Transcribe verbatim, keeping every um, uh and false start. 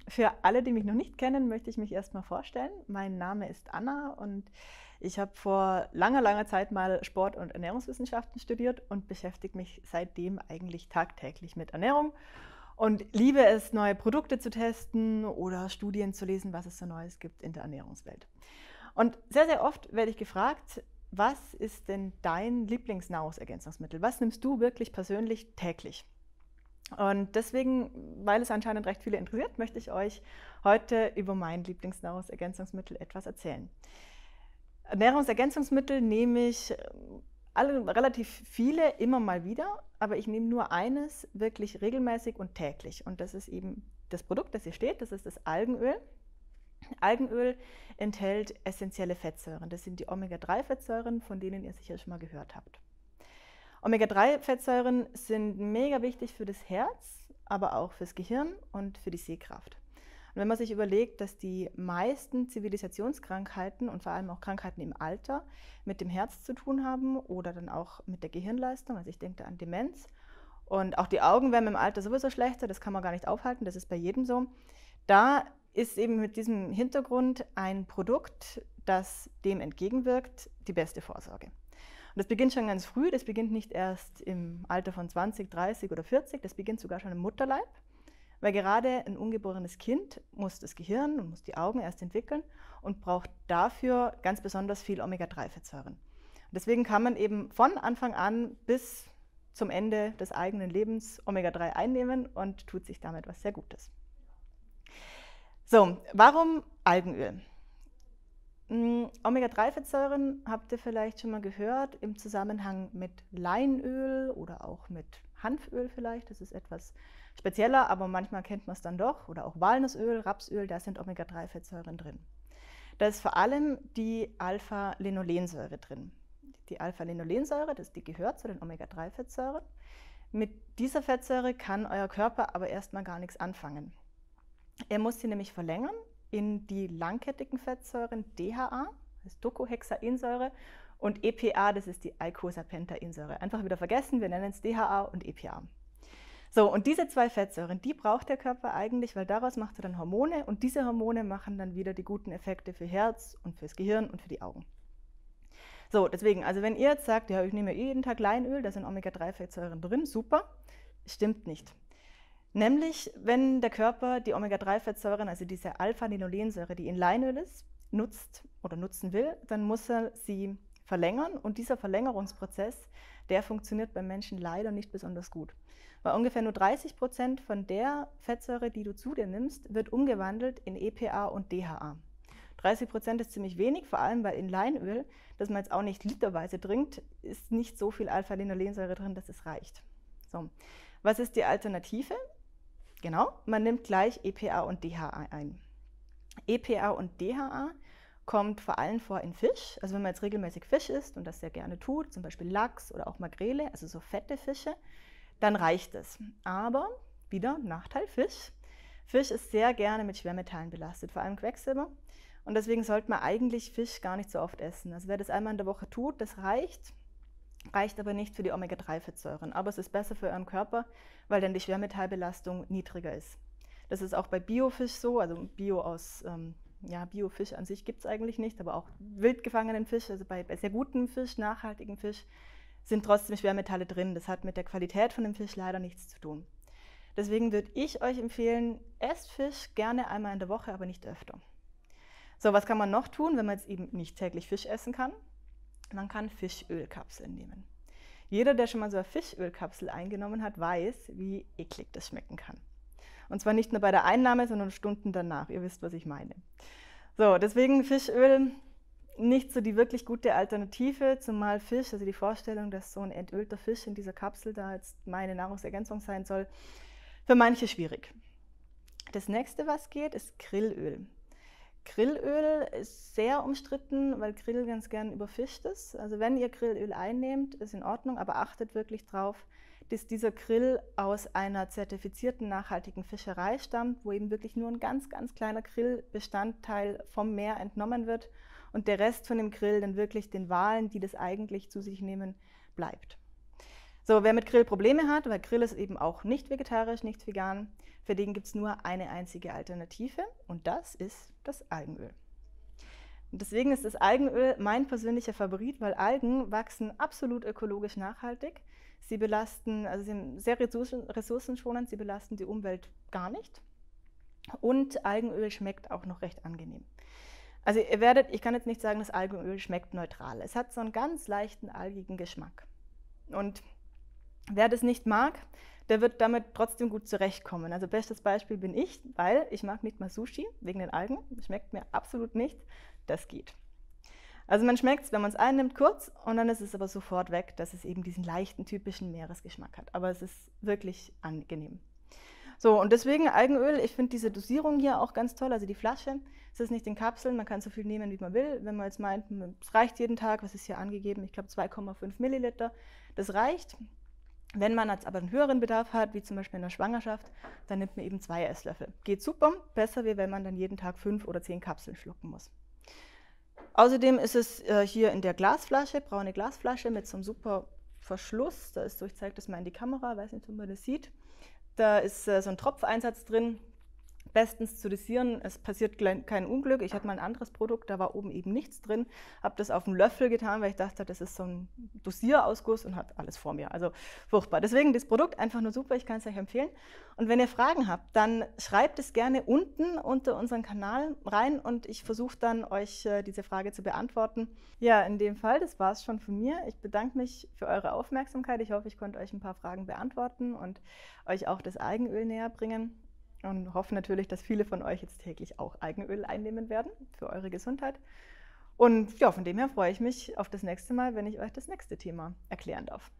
Für alle, die mich noch nicht kennen, möchte ich mich erstmal vorstellen. Mein Name ist Anna und ich habe vor langer, langer Zeit mal Sport- und Ernährungswissenschaften studiert und beschäftige mich seitdem eigentlich tagtäglich mit Ernährung und liebe es, neue Produkte zu testen oder Studien zu lesen, was es so Neues gibt in der Ernährungswelt. Und sehr, sehr oft werde ich gefragt, was ist denn dein Lieblingsnahrungsergänzungsmittel? Was nimmst du wirklich persönlich täglich? Und deswegen, weil es anscheinend recht viele interessiert, möchte ich euch heute über mein Lieblingsnahrungsergänzungsmittel etwas erzählen. Nahrungsergänzungsmittel nehme ich alle, relativ viele immer mal wieder, aber ich nehme nur eines wirklich regelmäßig und täglich. Und das ist eben das Produkt, das hier steht, das ist das Algenöl. Algenöl enthält essentielle Fettsäuren. Das sind die Omega drei Fettsäuren, von denen ihr sicher schon mal gehört habt. Omega drei Fettsäuren sind mega wichtig für das Herz, aber auch fürs Gehirn und für die Sehkraft. Und wenn man sich überlegt, dass die meisten Zivilisationskrankheiten und vor allem auch Krankheiten im Alter mit dem Herz zu tun haben oder dann auch mit der Gehirnleistung, also ich denke da an Demenz, und auch die Augen werden im Alter sowieso schlechter, das kann man gar nicht aufhalten, das ist bei jedem so. Da ist eben mit diesem Hintergrund ein Produkt, das dem entgegenwirkt, die beste Vorsorge. Und das beginnt schon ganz früh, das beginnt nicht erst im Alter von zwanzig, dreißig oder vierzig, das beginnt sogar schon im Mutterleib, weil gerade ein ungeborenes Kind muss das Gehirn und muss die Augen erst entwickeln und braucht dafür ganz besonders viel Omega drei Fettsäuren. Deswegen kann man eben von Anfang an bis zum Ende des eigenen Lebens Omega drei einnehmen und tut sich damit was sehr Gutes. So, warum Algenöl? Omega drei Fettsäuren habt ihr vielleicht schon mal gehört im Zusammenhang mit Leinöl oder auch mit Hanföl vielleicht. Das ist etwas spezieller, aber manchmal kennt man es dann doch. Oder auch Walnussöl, Rapsöl, da sind Omega drei Fettsäuren drin. Da ist vor allem die Alpha-Linolensäure drin. Die Alpha-Linolensäure, das, die gehört zu den Omega drei Fettsäuren. Mit dieser Fettsäure kann euer Körper aber erstmal gar nichts anfangen. Er muss sie nämlich verlängern in die langkettigen Fettsäuren D H A, das ist Docosahexaensäure, und E P A, das ist die Eicosapentaensäure. Einfach wieder vergessen, wir nennen es D H A und E P A. So, und diese zwei Fettsäuren, die braucht der Körper eigentlich, weil daraus macht er dann Hormone und diese Hormone machen dann wieder die guten Effekte für Herz und fürs Gehirn und für die Augen. So, deswegen, also wenn ihr jetzt sagt, ja, ich nehme jeden Tag Leinöl, da sind Omega drei Fettsäuren drin, super, stimmt nicht. Nämlich, wenn der Körper die Omega drei Fettsäuren, also diese Alpha-Linolensäure, die in Leinöl ist, nutzt oder nutzen will, dann muss er sie verlängern und dieser Verlängerungsprozess, der funktioniert beim Menschen leider nicht besonders gut. Weil ungefähr nur dreißig Prozent von der Fettsäure, die du zu dir nimmst, wird umgewandelt in E P A und D H A. dreißig Prozent ist ziemlich wenig, vor allem weil in Leinöl, das man jetzt auch nicht literweise trinkt, ist nicht so viel Alpha-Linolensäure drin, dass es reicht. So. Was ist die Alternative? Genau, man nimmt gleich E P A und D H A ein. E P A und D H A kommt vor allem vor in Fisch. Also wenn man jetzt regelmäßig Fisch isst und das sehr gerne tut, zum Beispiel Lachs oder auch Makrele, also so fette Fische, dann reicht es. Aber wieder Nachteil Fisch. Fisch ist sehr gerne mit Schwermetallen belastet, vor allem Quecksilber. Und deswegen sollte man eigentlich Fisch gar nicht so oft essen. Also wer das einmal in der Woche tut, das reicht. Reicht aber nicht für die Omega drei Fettsäuren. Aber es ist besser für euren Körper, weil dann die Schwermetallbelastung niedriger ist. Das ist auch bei Biofisch so, also Bio aus, ähm, ja, Biofisch an sich gibt es eigentlich nicht, aber auch wild gefangenen Fisch, also bei, bei sehr gutem Fisch, nachhaltigem Fisch, sind trotzdem Schwermetalle drin. Das hat mit der Qualität von dem Fisch leider nichts zu tun. Deswegen würde ich euch empfehlen, esst Fisch gerne einmal in der Woche, aber nicht öfter. So, was kann man noch tun, wenn man jetzt eben nicht täglich Fisch essen kann? Man kann Fischölkapseln nehmen. Jeder, der schon mal so eine Fischölkapsel eingenommen hat, weiß, wie eklig das schmecken kann. Und zwar nicht nur bei der Einnahme, sondern Stunden danach. Ihr wisst, was ich meine. So, deswegen Fischöl nicht so die wirklich gute Alternative, zumal Fisch, also die Vorstellung, dass so ein entölter Fisch in dieser Kapsel da jetzt meine Nahrungsergänzung sein soll, für manche schwierig. Das nächste, was geht, ist Grillöl. Grillöl ist sehr umstritten, weil Grill ganz gern überfischt ist. Also wenn ihr Grillöl einnehmt, ist in Ordnung, aber achtet wirklich darauf, dass dieser Grill aus einer zertifizierten nachhaltigen Fischerei stammt, wo eben wirklich nur ein ganz, ganz kleiner Grillbestandteil vom Meer entnommen wird und der Rest von dem Grill dann wirklich den Walen, die das eigentlich zu sich nehmen, bleibt. So, wer mit Grill Probleme hat, weil Grill ist eben auch nicht vegetarisch, nicht vegan, für den gibt es nur eine einzige Alternative und das ist das Algenöl. Und deswegen ist das Algenöl mein persönlicher Favorit, weil Algen wachsen absolut ökologisch nachhaltig. Sie belasten, also sie sind sehr ressourcenschonend, sie belasten die Umwelt gar nicht. Und Algenöl schmeckt auch noch recht angenehm. Also ihr werdet, ich kann jetzt nicht sagen, das Algenöl schmeckt neutral. Es hat so einen ganz leichten algigen Geschmack. Und wer das nicht mag, der wird damit trotzdem gut zurechtkommen. Also bestes Beispiel bin ich, weil ich mag nicht mal Sushi wegen den Algen. Schmeckt mir absolut nicht. Das geht. Also man schmeckt es, wenn man es einnimmt, kurz und dann ist es aber sofort weg, dass es eben diesen leichten, typischen Meeresgeschmack hat. Aber es ist wirklich angenehm. So, und deswegen Algenöl, ich finde diese Dosierung hier auch ganz toll. Also die Flasche, es ist nicht in Kapseln, man kann so viel nehmen, wie man will. Wenn man jetzt meint, es reicht jeden Tag, was ist hier angegeben? Ich glaube zwei Komma fünf Milliliter, das reicht. Wenn man jetzt aber einen höheren Bedarf hat, wie zum Beispiel in der Schwangerschaft, dann nimmt man eben zwei Esslöffel. Geht super, besser wie wenn man dann jeden Tag fünf oder zehn Kapseln schlucken muss. Außerdem ist es äh, hier in der Glasflasche, braune Glasflasche mit so einem super Verschluss. Da ist so, ich zeige das mal in die Kamera, weiß nicht, ob man das sieht. Da ist äh, so ein Tropfeinsatz drin. Bestens zu dosieren, es passiert kein Unglück. Ich hatte mal ein anderes Produkt, da war oben eben nichts drin. Habe das auf einen Löffel getan, weil ich dachte, das ist so ein Dosierausguss und hat alles vor mir. Also furchtbar. Deswegen das Produkt einfach nur super, ich kann es euch empfehlen. Und wenn ihr Fragen habt, dann schreibt es gerne unten unter unseren Kanal rein und ich versuche dann, euch äh, diese Frage zu beantworten. Ja, in dem Fall, das war es schon von mir. Ich bedanke mich für eure Aufmerksamkeit. Ich hoffe, ich konnte euch ein paar Fragen beantworten und euch auch das Algenöl näher bringen. Und hoffe natürlich, dass viele von euch jetzt täglich auch Algenöl einnehmen werden für eure Gesundheit. Und ja, von dem her freue ich mich auf das nächste Mal, wenn ich euch das nächste Thema erklären darf.